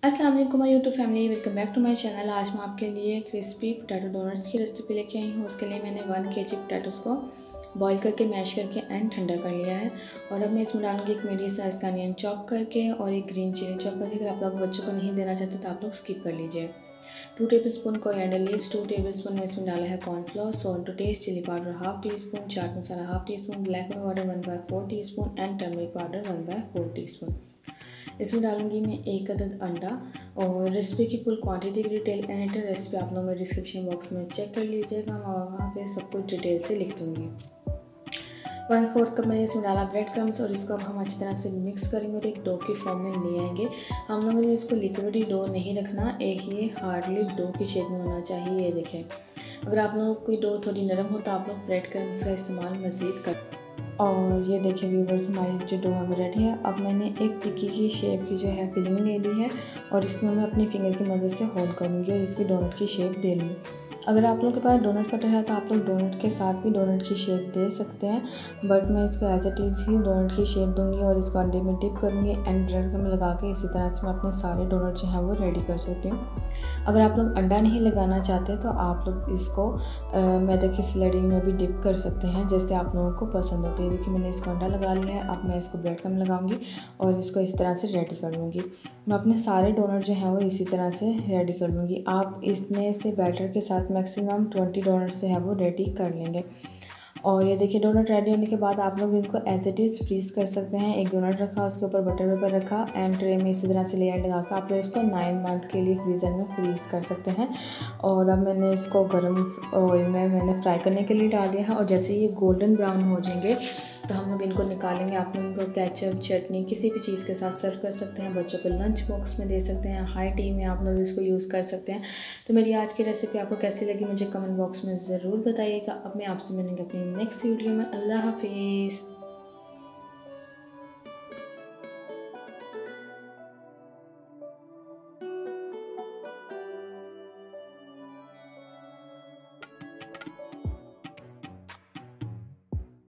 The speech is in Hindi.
अस्सलाम वालेकुम my YouTube family, welcome back to my channel. आज मैं आपके लिए क्रिस्पी पोटैटो डोनट्स की रेसिपी लेके आई हूँ। उसके लिए मैंने 1 kg पोटैटोज़ को बॉईल करके मैश करके एंड ठंडा कर लिया है। और अब मैं इसमें डालूंगी एक मीडियम साइज़ का अनियन चॉप करके और एक ग्रीन चिली चॉप करके। अगर आप लोग बच्चों को नहीं देना चाहते तो आप लोग स्किप कर लीजिए। 2 टेबलस्पून कोरिएंडर लीव्स, 2 टेबलस्पून में इसमें डाला है cornflour, salt to taste, chilli powder half teaspoon, chaat masala half teaspoon, black pepper powder 1/4 teaspoon and turmeric powder 1/4 teaspoon. इसमें डालूंगी मैं 1 अदद अंडा। और रेसिपी की फुल क्वांटिटी की डिटेल एंड रेसिपी आप लोग मेरे डिस्क्रिप्शन बॉक्स में चेक कर लीजिएगा, मैं वहाँ पे सब कुछ डिटेल से लिख दूँगी। 1/4 कप मैंने इसमें डाला ब्रेड क्रम्स और इसको अब हम अच्छी तरह से मिक्स करेंगे और एक डो की फॉर्म में ले आएंगे। हम लोगों ने इसको लिक्विडी डो नहीं रखना, एक ये हार्डली डो की शेप में होना चाहिए। ये देखें, अगर आप लोगों की डो थोड़ी नरम हो तो आप लोग ब्रेड क्रम्स का इस्तेमाल मज़ीद कर। और ये देखिए व्यूवर्स, हमारी जो डो है रेडी है। अब मैंने एक टिक्की की शेप की जो है फिलिंग ले ली है और इसमें मैं अपनी फिंगर की मदद से होल्ड करूँगी और इसकी डोनट की शेप दे लूँगी। अगर आप लोगों के पास डोनट कटर है तो आप लोग डोनट के साथ भी डोनट की शेप दे सकते हैं, बट मैं इसको एज इट इज़ ही डोनट की शेप दूंगी और इसको अंडे में डिप करूँगी एंड ब्रेड में लगा के इसी तरह से मैं अपने सारे डोनट जो हैं वो रेडी कर सकती हूँ। अगर आप लोग अंडा नहीं लगाना चाहते तो आप लोग इसको मैदे की स्लरी में भी डिप कर सकते हैं, जैसे आप लोगों को पसंद होती है। देखिए मैंने इसको अंडा लगा लिया है। अब मैं इसको ब्रेड क्रम्ब लगाऊंगी और इसको इस तरह से रेडी कर लूँगी। मैं अपने सारे डोनट जो हैं वो इसी तरह से रेडी कर लूँगी। आप इसमें से बैटर के साथ मैक्सिमम 20 डोनट जो है वो रेडी कर लेंगे। और ये देखिए डोनट रेडी होने के बाद आप लोग इनको एज इट इज़ फ्रीज़ कर सकते हैं। एक डोनट रखा, उसके ऊपर बटर पेपर रखा एंड ट्रे में इसी तरह से लेयर लगा कर आप लोग इसको 9 मंथ के लिए फ्रीज़र में फ्रीज़ कर सकते हैं। और अब मैंने इसको गर्म ऑयल में मैंने फ्राई करने के लिए डाल दिया है और जैसे ये गोल्डन ब्राउन हो जाएंगे तो हम लोग इनको निकालेंगे। आप लोग इनको केचप, चटनी, किसी भी चीज़ के साथ सर्व कर सकते हैं। बच्चों को लंच बॉक्स में दे सकते हैं, हाई टी में आप लोग इसको यूज़ कर सकते हैं। तो मेरी आज की रेसिपी आपको कैसी लगी मुझे कमेंट बॉक्स में ज़रूर बताइएगा। अब मैं आपसे मिलेंगे अपनी नेक्स्ट वीडियो में। अल्लाह हाफिज़।